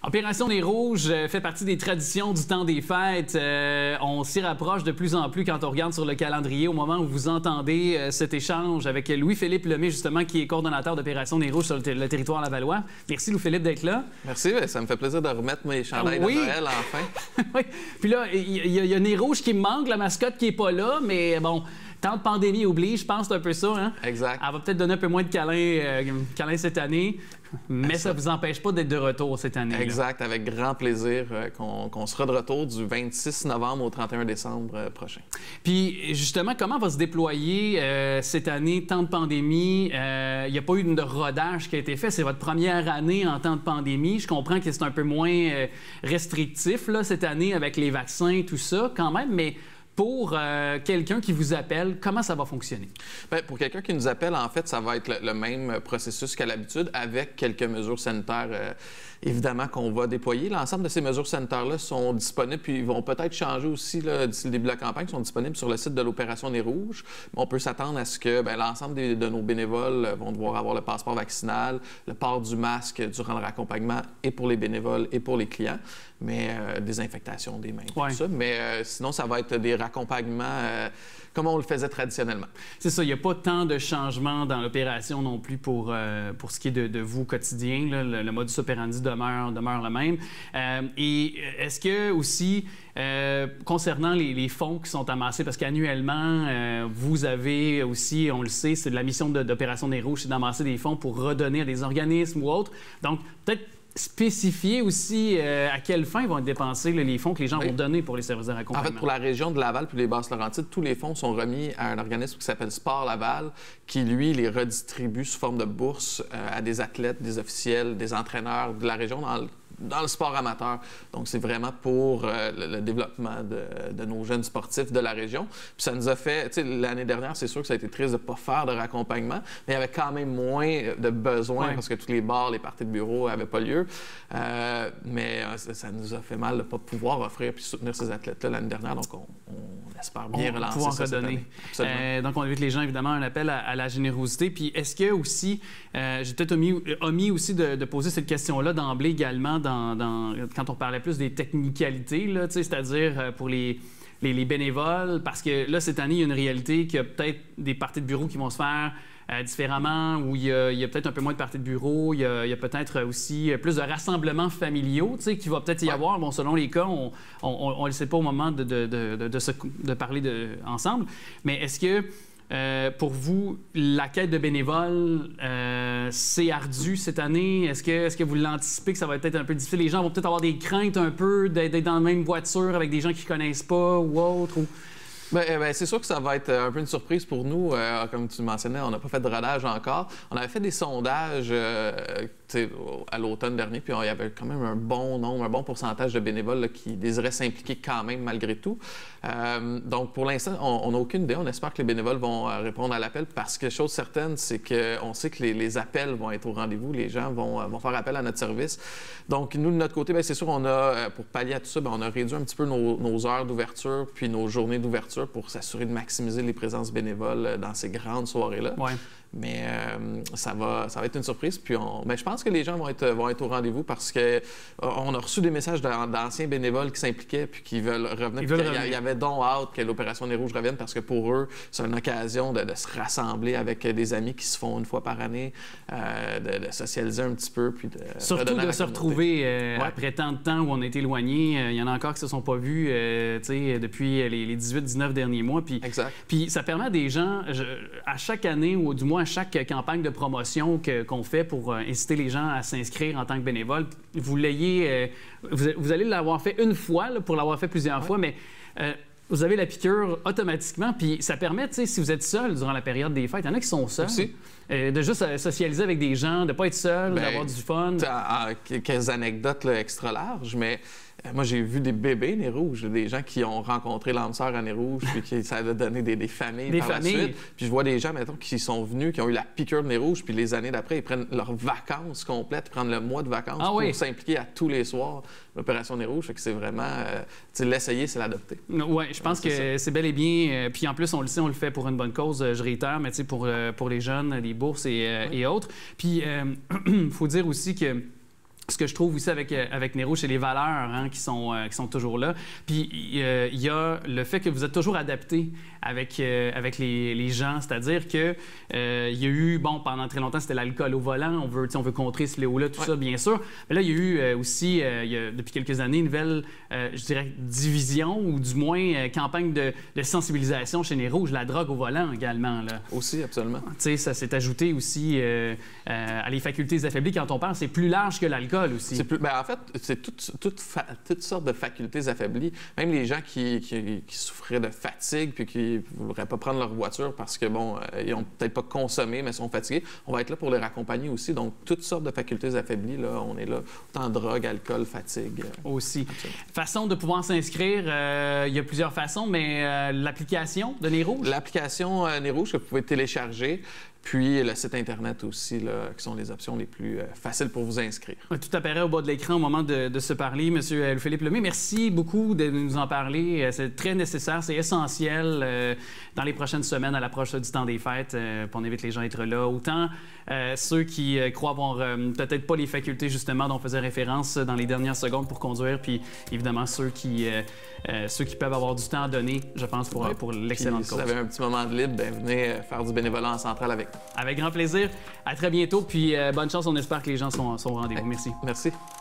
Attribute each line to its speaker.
Speaker 1: Opération Nez Rouges fait partie des traditions du temps des fêtes. On s'y rapproche de plus en plus quand on regarde sur le calendrier au moment où vous entendez cet échange avec Louis-Philippe Lemay, justement, qui est coordonnateur d'Opération Nez Rouges sur le territoire lavallois. Merci Louis-Philippe d'être là.
Speaker 2: Merci, ça me fait plaisir de remettre mes chandails de Noël enfin.
Speaker 1: Oui, puis là, il y a Nez Rouges qui me manque, la mascotte qui n'est pas là, mais bon... Tant de pandémie oblige, je pense que c'est un peu ça. Hein?
Speaker 2: Exact.
Speaker 1: Elle va peut-être donner un peu moins de câlins cette année, mais ça ne vous empêche pas d'être de retour cette année.
Speaker 2: Exact, avec grand plaisir qu'on sera de retour du 26 novembre au 31 décembre prochain.
Speaker 1: Puis justement, comment va se déployer cette année, temps de pandémie? Il n'y a pas eu de rodage qui a été fait. C'est votre première année en temps de pandémie. Je comprends que c'est un peu moins restrictif là, cette année avec les vaccins, tout ça quand même, mais... Pour quelqu'un qui vous appelle, comment ça va fonctionner? Bien,
Speaker 2: pour quelqu'un qui nous appelle, en fait, ça va être le même processus qu'à l'habitude, avec quelques mesures sanitaires, évidemment, qu'on va déployer. L'ensemble de ces mesures sanitaires-là sont disponibles, puis ils vont peut-être changer aussi d'ici le début de la campagne. Ils sont disponibles sur le site de l'Opération Nez Rouges. On peut s'attendre à ce que l'ensemble de nos bénévoles vont devoir avoir le passeport vaccinal, le port du masque durant le raccompagnement, et pour les bénévoles et pour les clients, mais désinfectation des mains, tout ça. Mais sinon, ça va être des raccompagnements comme on le faisait traditionnellement.
Speaker 1: C'est ça, il n'y a pas tant de changements dans l'opération non plus pour ce qui est de vous quotidien. Là, le modus operandi demeure le même. Et est-ce que aussi, concernant les fonds qui sont amassés, parce qu'annuellement, vous avez aussi, on le sait, c'est de la mission d'Opération Nez Rouges, c'est d'amasser des fonds pour redonner à des organismes ou autres. Donc, peut-être spécifier aussi à quelle fin vont être dépensés les fonds que les gens vont donner pour les services de raccompagnement.
Speaker 2: En fait, pour la région de Laval puis les Basses-Laurentides, tous les fonds sont remis à un organisme qui s'appelle Sport Laval, qui, lui, les redistribue sous forme de bourse à des athlètes, des officiels, des entraîneurs de la région dans le sport amateur. Donc, c'est vraiment pour le développement de nos jeunes sportifs de la région. Puis ça nous a fait... Tu sais, l'année dernière, c'est sûr que ça a été triste de ne pas faire de raccompagnement, mais il y avait quand même moins de besoins parce que tous les bars, les parties de bureau n'avaient pas lieu. Mais ça nous a fait mal de ne pas pouvoir offrir puis soutenir ces athlètes-là l'année dernière. Donc, on espère bien relancer ça cette année.
Speaker 1: Donc, on invite les gens, évidemment, à un appel à la générosité. Puis, est-ce que aussi... j'ai peut-être omis aussi de poser cette question-là d'emblée également quand on parlait plus des technicalités, c'est-à-dire pour les bénévoles, parce que là, cette année, il y a une réalité qu'il y a peut-être des parties de bureau qui vont se faire différemment, où il y a peut-être un peu moins de parties de bureau, il y a peut-être aussi plus de rassemblements familiaux, qui va peut-être y avoir. Bon, selon les cas, on ne le sait pas au moment de parler ensemble, mais est-ce que pour vous, la quête de bénévoles, c'est ardu cette année? Est-ce que vous l'anticipez que ça va être peut-être un peu difficile? Les gens vont peut-être avoir des craintes un peu d'être dans la même voiture avec des gens qu'ils ne connaissent pas ou autre?
Speaker 2: Bien, c'est sûr que ça va être un peu une surprise pour nous. Comme tu mentionnais, on n'a pas fait de rodage encore. On avait fait des sondages à l'automne dernier, puis il y avait quand même un bon nombre, un bon pourcentage de bénévoles là, qui désiraient s'impliquer quand même malgré tout. Donc, pour l'instant, on n'a aucune idée. On espère que les bénévoles vont répondre à l'appel parce que chose certaine, c'est qu'on sait que les appels vont être au rendez-vous. Les gens vont faire appel à notre service. Donc, nous, de notre côté, c'est sûr, on a, pour pallier à tout ça, on a réduit un petit peu nos heures d'ouverture puis nos journées d'ouverture pour s'assurer de maximiser les présences bénévoles dans ces grandes soirées-là.
Speaker 1: Ouais.
Speaker 2: Mais ça va être une surprise. Puis je pense que les gens vont être au rendez-vous parce qu'on a reçu des messages d'anciens bénévoles qui s'impliquaient puis qui veulent revenir. Il y avait donc hâte que l'Opération Nez Rouges revienne parce que pour eux, c'est une occasion de se rassembler avec des amis qui se font une fois par année, de socialiser un petit peu. Puis
Speaker 1: surtout de se retrouver après tant de temps où on a été éloignés. Il y en a encore qui ne se sont pas vus depuis les 18-19 derniers mois. Puis ça permet à des gens, à chaque année ou du moins à chaque campagne de promotion qu'on fait pour inciter les gens à s'inscrire en tant que bénévole, vous allez l'avoir fait une fois pour l'avoir fait plusieurs fois, mais vous avez la piqûre automatiquement, puis ça permet, si vous êtes seul durant la période des fêtes, il y en a qui sont seuls, de juste socialiser avec des gens, de ne pas être seul, d'avoir du fun.
Speaker 2: Quelques anecdotes extra larges, mais moi, j'ai vu des bébés Nez Rouges, des gens qui ont rencontré l'âme sœur à Nez Rouges, puis ça a donné des familles par la suite. Puis je vois des gens, mettons, qui sont venus, qui ont eu la piqûre de Nez Rouges, puis les années d'après, ils prennent leurs vacances complètes, ils prennent le mois de vacances pour s'impliquer à tous les soirs l'Opération Nez Rouges. Fait que c'est vraiment, l'essayer, c'est l'adopter.
Speaker 1: Oui, je pense que c'est bel et bien. Puis en plus, on le sait, on le fait pour une bonne cause, je réitère, mais pour les jeunes, les bourses et autres. Puis il faut dire aussi que ce que je trouve aussi avec Nero, c'est les valeurs hein, qui sont toujours là. Puis il y a le fait que vous êtes toujours adapté avec les gens, c'est-à-dire que il y a eu, bon, pendant très longtemps, c'était l'alcool au volant, on veut contrer ce fléau-là, tout ça, bien sûr. Mais là, il y a eu aussi, depuis quelques années, une nouvelle, je dirais, division ou du moins campagne de sensibilisation chez Nez Rouges, la drogue au volant également. Là.
Speaker 2: Aussi, absolument.
Speaker 1: Tu sais, ça s'est ajouté aussi à les facultés affaiblies. Quand on parle, c'est plus large que l'alcool aussi.
Speaker 2: En fait, c'est toutes sortes de facultés affaiblies. Même les gens qui souffraient de fatigue puis qui ne voudraient pas prendre leur voiture parce que, bon, ils n'ont peut-être pas consommé, mais sont fatigués, on va être là pour les raccompagner aussi. Donc, toutes sortes de facultés affaiblies, là, on est là. Autant drogue, alcool, fatigue.
Speaker 1: Aussi.
Speaker 2: Absolument.
Speaker 1: Façon de pouvoir s'inscrire, il y a plusieurs façons, mais l'application de Nez Rouges?
Speaker 2: L'application Nez Rouges que vous pouvez télécharger. Puis le site Internet aussi, là, qui sont les options les plus faciles pour vous inscrire.
Speaker 1: Tout apparaît au bas de l'écran au moment de se parler. Monsieur Louis-Philippe Lemay, merci beaucoup de nous en parler. C'est très nécessaire, c'est essentiel dans les prochaines semaines à l'approche du temps des fêtes. On invite les gens à être là. Autant ceux qui croient avoir peut-être pas les facultés justement dont on faisait référence dans les dernières secondes pour conduire, puis évidemment ceux qui peuvent avoir du temps à donner, je pense, pour l'excellente cause.
Speaker 2: Si vous avez un petit moment de libre, bien, venez faire du bénévolat en centrale avec nous.
Speaker 1: Avec grand plaisir. À très bientôt. Puis bonne chance. On espère que les gens sont au rendez-vous. Merci.
Speaker 2: Merci.